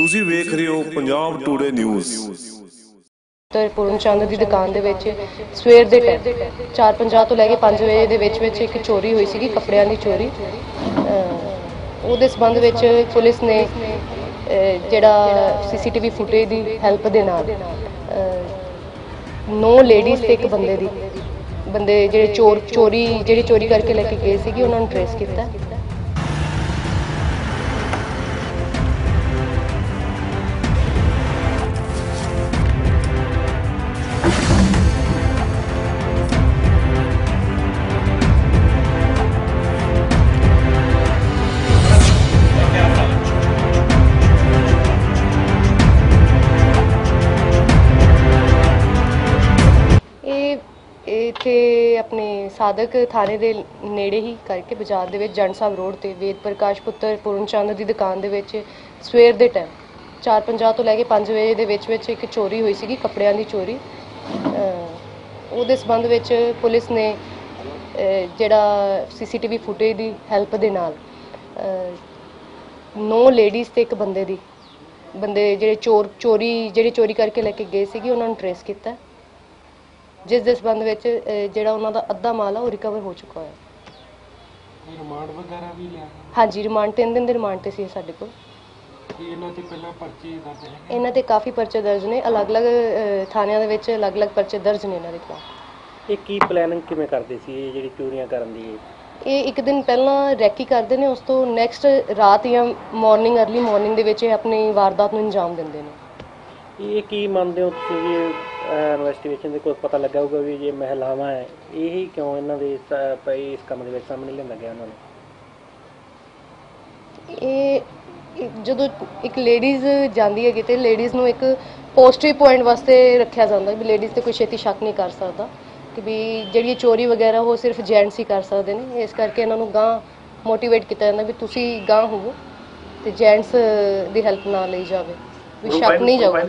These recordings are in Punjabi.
ਤੁਸੀਂ ਵੇਖ ਰਹੇ ਹੋ ਪੰਜਾਬ ਟੂਡੇ ਨਿਊਜ਼। ਪੂਰਨ ਚੰਦ ਦੀ ਦੁਕਾਨ ਦੇ ਵਿੱਚ ਸਵੇਰ ਦੇ ਟਾਈਮ 4:50 ਤੋਂ ਲੈ ਕੇ 5 ਵਜੇ ਦੇ ਵਿੱਚ ਇੱਕ ਚੋਰੀ ਹੋਈ ਸੀਗੀ, ਕੱਪੜਿਆਂ ਦੀ ਚੋਰੀ। ਉਹਦੇ ਸੰਬੰਧ ਵਿੱਚ ਪੁਲਿਸ ਨੇ ਜਿਹੜਾ ਸੀਸੀਟੀਵੀ ਫੁਟੇਜ ਦੀ ਹੈਲਪ ਦੇ ਨਾਲ 9 ਲੇਡੀਜ਼ ਤੇ ਇੱਕ ਬੰਦੇ ਜਿਹੜੇ ਚੋਰੀ ਕਰਕੇ ਲੈ ਕੇ ਗਏ ਸੀਗੇ ਉਹਨਾਂ ਨੂੰ ਟ੍ਰੇਸ ਕੀਤਾ। ਇੱਥੇ ਆਪਣੇ ਸਾਦਕ ਥਾਣੇ ਦੇ ਨੇੜੇ ਹੀ ਕਰਕੇ ਬਾਜ਼ਾਰ ਦੇ ਵਿੱਚ ਜੰਡ ਸਾਹਿਬ ਰੋਡ ਤੇ ਵੇਦ ਪ੍ਰਕਾਸ਼ ਪੁੱਤਰ ਪੂਰਨ ਚੰਦ ਦੀ ਦੁਕਾਨ ਦੇ ਵਿੱਚ ਸਵੇਰ ਦੇ ਟਾਈਮ 4:50 ਤੋਂ ਲੈ ਕੇ 5 ਵਜੇ ਦੇ ਵਿੱਚ ਇੱਕ ਚੋਰੀ ਹੋਈ ਸੀਗੀ, ਕੱਪੜਿਆਂ ਦੀ ਚੋਰੀ। ਉਹਦੇ ਸੰਬੰਧ ਵਿੱਚ ਪੁਲਿਸ ਨੇ ਜਿਹੜਾ ਸੀਸੀਟੀਵੀ ਫੁਟੇਜ ਦੀ ਹੈਲਪ ਦੇ ਨਾਲ 9 ਲੇਡੀਜ਼ ਤੇ ਇੱਕ ਬੰਦੇ ਜਿਹੜੇ ਚੋਰੀ ਕਰਕੇ ਲੈ ਕੇ ਗਏ ਸੀਗੇ ਉਹਨਾਂ ਨੂੰ ਟ੍ਰੇਸ ਕੀਤਾ, ਜਿਸ ਦੇ ਸੰਬੰਧ ਵਿੱਚ ਜਿਹੜਾ ਉਹਨਾਂ ਦਾ ਅੱਧਾ ਮਾਲ ਆ ਉਹ ਰਿਕਵਰ ਹੋ ਚੁੱਕਾ ਹੈ। ਰਿਮਾਂਡ ਵਗੈਰਾ ਵੀ ਲਿਆ? ਹਾਂਜੀ, ਰਿਮਾਂਡ 3 ਦਿਨ ਦੇ ਰਿਮਾਂਡ ਤੇ ਸੀ ਸਾਡੇ ਕੋਲ। ਇਹਨਾਂ ਤੇ ਪਹਿਲਾਂ ਪਰਚੇ ਦਰਜ ਹੈਗੇ? ਇਹਨਾਂ ਤੇ ਕਾਫੀ ਪਰਚੇ ਦਰਜ ਨੇ, ਅਲੱਗ-ਅਲੱਗ ਥਾਣਿਆਂ ਦੇ ਵਿੱਚ ਅਲੱਗ-ਅਲੱਗ ਪਰਚੇ ਦਰਜ ਨੇ ਇਹਨਾਂ ਦੇ ਖਿਲਾਫ। ਇਹ ਕੀ ਪਲੈਨਿੰਗ ਕਿਵੇਂ ਕਰਦੇ ਸੀ ਇਹ ਜਿਹੜੀ ਚੋਰੀਆਂ ਕਰਨ ਦੀ? ਇਹ ਇੱਕ ਦਿਨ ਪਹਿਲਾਂ ਰੈਕੀ ਕਰਦੇ ਨੇ, ਉਸ ਤੋਂ ਨੈਕਸਟ ਰਾਤ ਜਾਂ ਅਰਲੀ ਮਾਰਨਿੰਗ ਦੇ ਵਿੱਚ ਇਹ ਆਪਣੀ ਵਾਰਦਾਤ ਨੂੰ ਅੰਜਾਮ ਦਿੰਦੇ ਨੇ। ਇਹ ਕੀ ਮੰਨਦੇ ਹੋ ਤੁਸੀਂ ਵੀ ਇਨਵੈਸਟੀਗੇਸ਼ਨ ਦੇ ਕੋਈ ਪਤਾ ਲੱਗਾ ਹੋਊਗਾ ਵੀ ਜੇ ਮਹਿਲਾਵਾਂ ਹੈ ਇਹੀ ਕਿਉਂ ਇਹਨਾਂ ਦੇ ਇਸ ਕੰਮ ਦੇ ਵਿੱਚ ਸਾਹਮਣੇ ਲਿਆਂਦਾ ਗਿਆ ਉਹਨਾਂ ਨੂੰ? ਇਹ ਜਦੋਂ ਇੱਕ ਲੇਡੀਜ਼ ਜਾਂਦੀ ਹੈ ਕਿਤੇ, ਲੇਡੀਜ਼ ਨੂੰ ਇੱਕ ਪੋਜ਼ਿਟਿਵ ਪੁਆਇੰਟ ਵਾਸਤੇ ਰੱਖਿਆ ਜਾਂਦਾ ਵੀ ਲੇਡੀਜ਼ ਤੇ ਕੋਈ ਛੇਤੀ ਸ਼ੱਕ ਨਹੀਂ ਕਰ ਸਕਦਾ ਕਿ ਵੀ ਜਿਹੜੀ ਚੋਰੀ ਵਗੈਰਾ ਉਹ ਸਿਰਫ ਜੈਂਟਸ ਹੀ ਕਰ ਸਕਦੇ ਨੇ। ਇਸ ਕਰਕੇ ਇਹਨਾਂ ਨੂੰ ਗਾਂ ਮੋਟੀਵੇਟ ਕੀਤਾ ਜਾਂਦਾ ਵੀ ਤੁਸੀਂ ਗਾਂ ਹੋਵੋ ਤੇ ਜੈਂਟਸ ਦੀ ਹੈਲਪ ਨਾ ਲਈ ਜਾਵੇ, ਵੀ ਸ਼ੱਕ ਨਹੀਂ ਜਾਊਗਾ।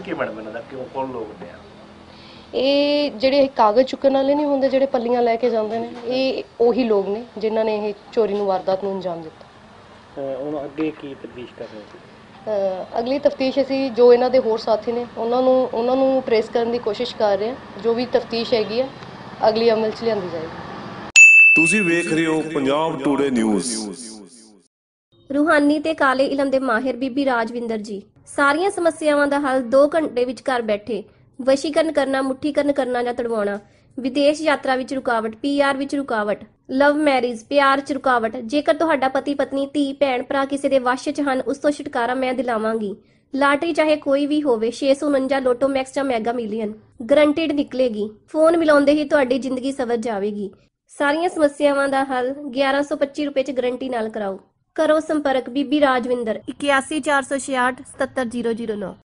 ਇਹ ਜਿਹੜੇ ਕਾਗਜ਼ ਚੁੱਕਣ ਵਾਲੇ ਨਹੀਂ ਹੁੰਦੇ, ਜਿਹੜੇ ਪੱਲੀਆਂ ਲੈ ਕੇ ਜਾਂਦੇ ਨੇ, ਇਹ ਉਹੀ ਲੋਕ ਨੇ ਜਿਨ੍ਹਾਂ ਨੇ ਇਹ ਚੋਰੀ ਨੂੰ ਵਾਰਦਾਤ ਨੂੰ ਅੰਜਾਮ ਦਿੱਤਾ। ਹੁਣ ਅੱਗੇ ਕੀ ਤਫਤੀਸ਼ ਕਰ ਰਹੇ ਸੀ? ਅਗਲੀ ਤਫਤੀਸ਼ ਅਸੀਂ ਜੋ ਇਹਨਾਂ ਦੇ ਹੋਰ ਸਾਥੀ ਨੇ ਉਹਨਾਂ ਨੂੰ ਟ੍ਰੇਸ ਕਰਨ ਦੀ ਕੋਸ਼ਿਸ਼ ਕਰ ਰਹੇ ਹਾਂ। ਜੋ ਵੀ ਤਫਤੀਸ਼ ਹੈਗੀ ਆ ਅਗਲੀ ਅਮਲ 'ਚ ਲਿਆਂਦੀ ਜਾਏਗੀ। ਤੁਸੀਂ ਵੇਖ ਰਹੇ ਹੋ ਪੰਜਾਬ ਟੂਡੇ ਨਿਊਜ਼। ਰੂਹਾਨੀ ਤੇ ਕਾਲੇ ਇਲਮ ਦੇ ਮਾਹਿਰ ਬੀਬੀ ਰਾਜਵਿੰਦਰ ਜੀ ਸਾਰੀਆਂ ਸਮੱਸਿਆਵਾਂ ਦਾ ਹੱਲ 2 ਘੰਟੇ ਵਿੱਚ ਘਰ ਬੈਠੇ। ਵਸ਼ੀਕਰਨ ਕਰਨਾ, ਮੁੱਠੀਕਰਨ ਕਰਨਾ ਜਾਂ ਤੜਵਾਉਣਾ, ਵਿਦੇਸ਼ ਯਾਤਰਾ ਵਿੱਚ ਰੁਕਾਵਟ, ਪੀਆਰ ਵਿੱਚ ਰੁਕਾਵਟ, ਲਵ ਮੈਰਿਜ, ਪਿਆਰ 'ਚ ਰੁਕਾਵਟ। ਜੇਕਰ ਤੁਹਾਡਾ ਪਤੀ ਪਤਨੀ, ਧੀ ਭੈਣ ਭਰਾ ਕਿਸੇ ਦੇ ਵਸ਼ 'ਚ ਹਨ, ਉਸ ਤੋਂ ਛੁਟਕਾਰਾ ਮੈਂ ਦਿਲਾਵਾਂਗੀ। ਲਾਟਰੀ ਚਾਹੇ ਕੋਈ ਵੀ ਹੋਵੇ, 649 ਲੋਟੋ ਮੈਕਸ ਜਾਂ ਮੈਗਾ ਮਿਲੀਅਨ ਗਰੰਟਿਡ ਨਿਕਲੇਗੀ। ਫੋਨ ਮਿਲਾਉਂਦੇ ਹੀ ਤੁਹਾਡੀ ਜ਼ਿੰਦਗੀ ਸਵਰ ਜਾਵੇਗੀ। ਸਾਰੀਆਂ ਸਮੱਸਿਆਵਾਂ ਦਾ ਹੱਲ 1125 ਰੁਪਏ 'ਚ ਗਰੰਟੀ ਨਾਲ ਕਰਾਓ। ਕਰੋ ਸੰਪਰਕ ਬੀਬੀ ਰਾਜਵਿੰਦਰ 81 466 77 009।